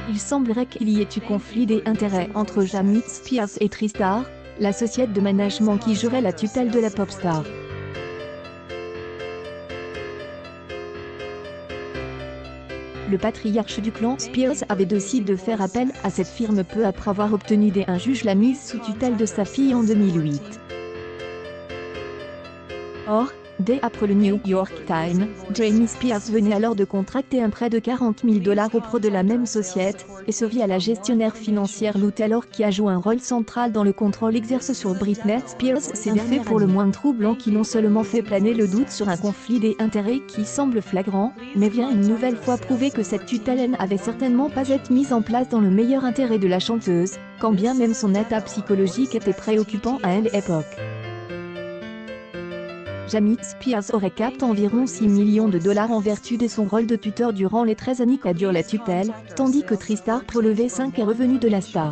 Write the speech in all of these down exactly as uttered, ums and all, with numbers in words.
Il semblerait qu'il y ait eu conflit d'intérêts entre Jamie Spears et Tristar, la société de management qui jurait la tutelle de la pop star. Le patriarche du clan Spears avait décidé de faire appel à cette firme peu après avoir obtenu d'un juge la mise sous tutelle de sa fille en deux mille huit. Or, dès après le New York Times, Jamie Spears venait alors de contracter un prêt de quarante mille dollars auprès de la même société, et se via la gestionnaire financière Lou Taylor qui a joué un rôle central dans le contrôle exercé sur Britney Spears. Ces faits pour le moins troublant qui non seulement fait planer le doute sur un conflit d'intérêts qui semble flagrant, mais vient une nouvelle fois prouver que cette tutelle n'avait certainement pas été mise en place dans le meilleur intérêt de la chanteuse, quand bien même son état psychologique était préoccupant à l'époque. Jamie Spears aurait capté environ six millions de dollars en vertu de son rôle de tuteur durant les treize années qu'a duré la tutelle, tandis que Tristar prélevait cinq est revenu de la star.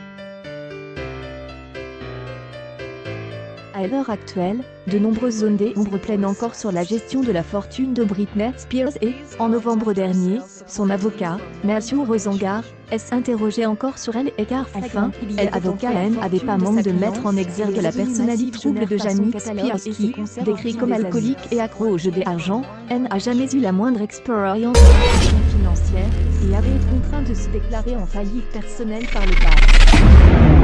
À l'heure actuelle, de nombreuses zones d'ombre planent encore sur la gestion de la fortune de Britney Spears et, en novembre dernier, son avocat, Matthew Rosengar, est interrogé encore sur elle et car enfin, l'avocat n'avait pas manqué de mettre en exergue la personnalité trouble de Jamie Spears qui, décrit comme alcoolique et accro au jeu d'argent, n'a jamais eu la moindre expérience de gestion financière et avait été contraint de se déclarer en faillite personnelle par le passé.